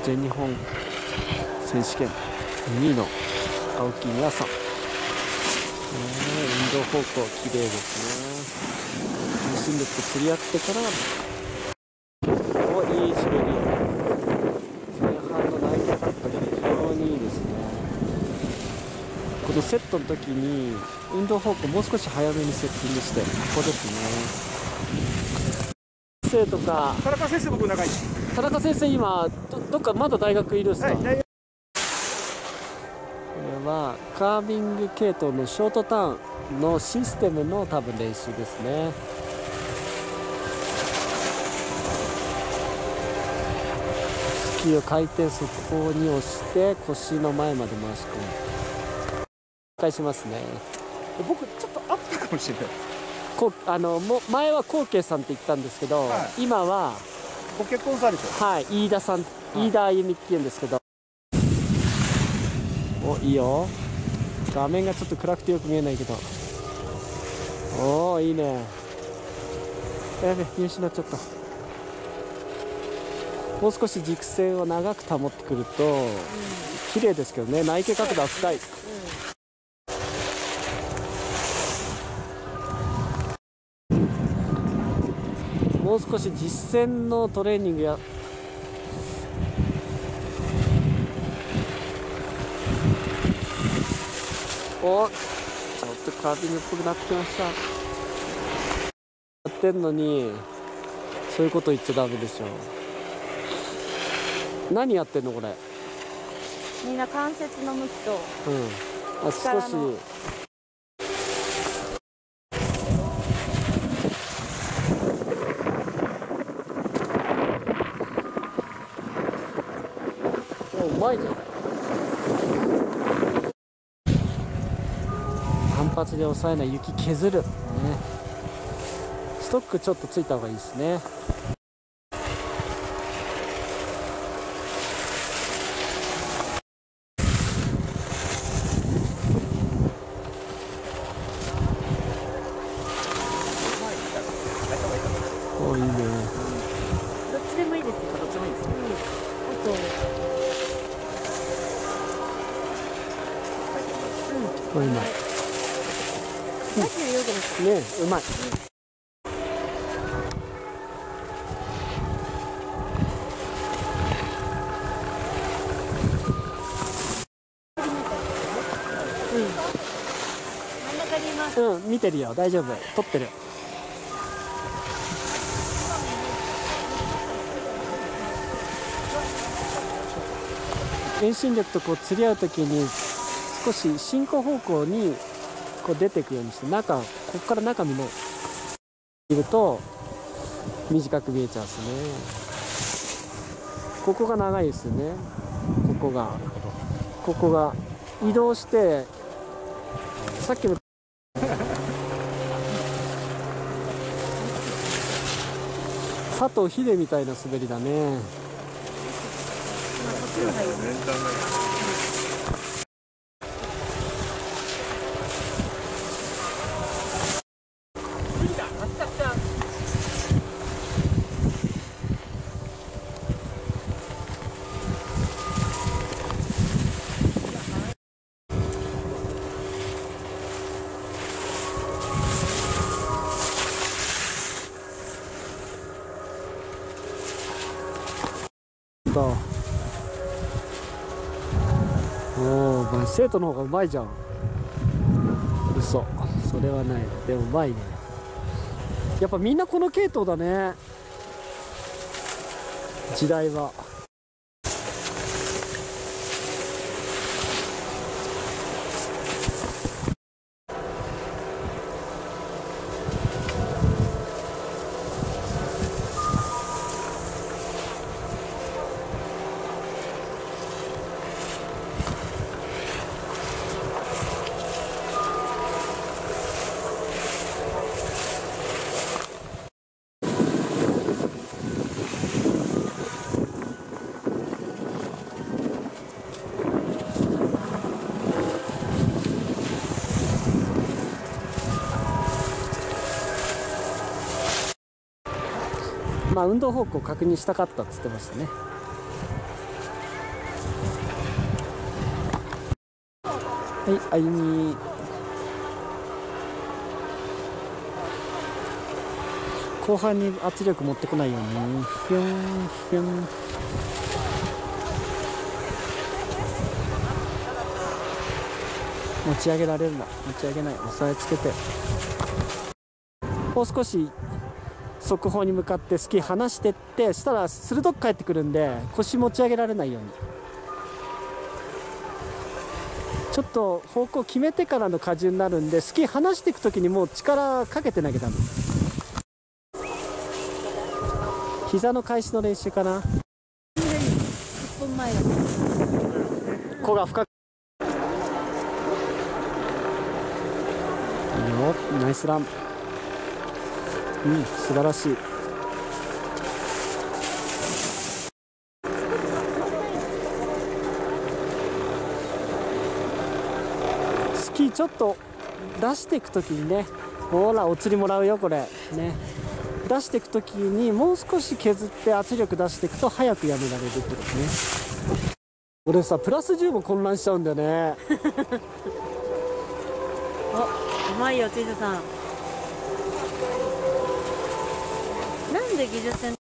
全日本選手権2位の青木美和さん、運動方向綺麗ですね。重心力釣り合ってからいい滑り、前半のナイトカットで非常にいいですね。このセットの時に運動方向もう少し早めにセッティングして、ここですね。生とか田中先生、僕長い。 田中先生、今どっかまだ大学いるんですか？はい、これはカービング系統のショートターンのシステムの多分練習ですね。スキーを回転速報に押して腰の前まで回し込む。返しますね。 僕ちょっとあったかもしれない。 前はコウケイさんって言ったんですけど、はい、今はご結婚されて、 はい、飯田さん、飯田あゆみって言うんですけど、お、いいよ。画面がちょっと暗くてよく見えないけど、おお、いいね。やべ、見失っちゃった。もう少し軸線を長く保ってくると、綺麗ですけどね。内傾角度は深い。もう少し実践のトレーニングやお、ちょっとカービングっぽくなってきました。やってんのにそういうこと言っちゃダメでしょ。何やってんのこれ。 みんな関節の向きと、 少しうまいじゃない。反発で抑えない、雪削る、ね、ストックちょっとついた方がいいですね。お、いいね。 どっちでもいいですよ。 どっちでもいいです。 これうまい。ね、うまい。見てるよ、大丈夫、撮ってる。遠心力とこう釣り合うときに少し進行方向にこう出ていくようにして、ここから中身のいると短く見えちゃうんですね。ここが長いですよね。ここが移動して、さっきの佐藤秀みたいな滑りだね。おお、生徒の方がうまいじゃん。嘘、それはない。でもうまいね。やっぱみんなこの系統だね、時代は。運動方向を確認したかったっつってましたね。 はい、あゆみ。後半に圧力持ってこないように。ひゅんひゅん。持ち上げられるな。持ち上げない。押さえつけて。もう少し側方に向かってスキー離してって、したら鋭く帰ってくるんで、腰持ち上げられないように。ちょっと方向決めてからの荷重になるんで、スキー離していくときにもう力かけてなきゃダメ。膝の返しの練習かな。 1分前だ。 ここが深く。いいよ、ナイスラン。うん、素晴らしい。スキーちょっと出していくときにね、ほらお釣りもらうよこれね。出していくときにもう少し削って圧力出していくと早くやめられるってことね。俺さプラス10も混乱しちゃうんだよね。 お、うまいよ、チーズさん。なんで技術戦